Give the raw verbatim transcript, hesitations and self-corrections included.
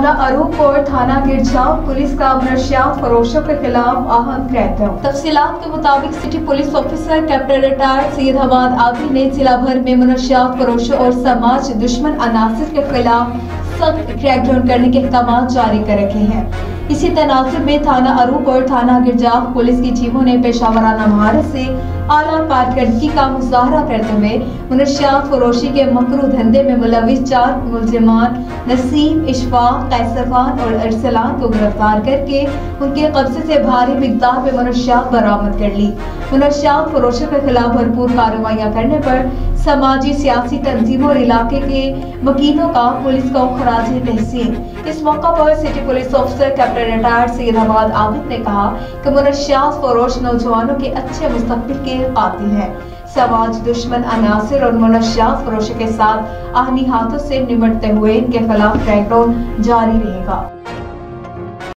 थाना अरूप और थाना गिरजाव पुलिस का मनशियात फरोशों के खिलाफ अहम क्रैकडाउन। तफसीलात के मुताबिक city police officer captain retired Syed Hammad Abid ने जिला भर में मनशियात फरोशों और समाज दुश्मन अनासिर के खिलाफ सख्त क्रैकडाउन करने के अहकाम जारी कर रखे हैं। इसी तनाजुर में थाना अरूप और थाना गिरजाव पुलिस की टीमों ने पेशावराना महारत से आला कारकर्दगी का मुजाहरा करते हुए मनशियात फरोशी के मकरू धंधे में मुलविस चार मुलजिमान नसीम, इशफाक, कैसर खान और अरसलान को गिरफ्तार करके उनके कब्जे से भारी मिकदार में मनशियात बरामद कर ली। मनशियात फरोशों के खिलाफ भरपूर कार्रवाइयाँ करने पर समाजी सियासी तंजीमों और इलाके के वकीलों का पुलिस को खराज तहसीन। इस मौका पर city police officer captain retired Syed Hammad Abid ने कहा कि मनशियात फरोश नौजवानों के अच्छे मुस्तकबिल के कातिल हैं। समाज दुश्मन अनासिर और मनशियात फरोशों के साथ आहनी हाथों से निपटते हुए इनके खिलाफ क्रैकडाउन जारी रहेगा।